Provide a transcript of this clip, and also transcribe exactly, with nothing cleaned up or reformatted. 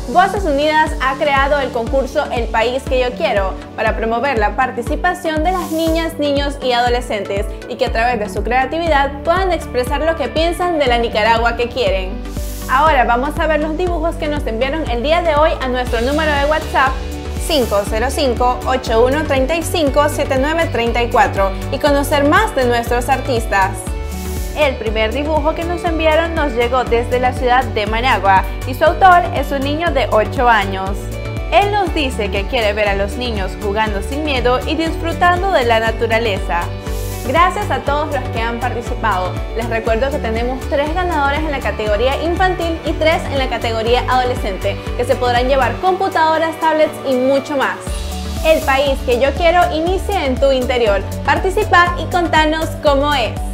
Voces Unidas ha creado el concurso El País que yo quiero para promover la participación de las niñas, niños y adolescentes y que a través de su creatividad puedan expresar lo que piensan de la Nicaragua que quieren. Ahora vamos a ver los dibujos que nos enviaron el día de hoy a nuestro número de WhatsApp cinco cero cinco, ocho uno tres cinco, siete nueve tres cuatro y conocer más de nuestros artistas. El primer dibujo que nos enviaron nos llegó desde la ciudad de Managua y su autor es un niño de ocho años. Él nos dice que quiere ver a los niños jugando sin miedo y disfrutando de la naturaleza. Gracias a todos los que han participado. Les recuerdo que tenemos tres ganadores en la categoría infantil y tres en la categoría adolescente, que se podrán llevar computadoras, tablets y mucho más. El país que yo quiero inicia en tu interior. Participa y contanos cómo es.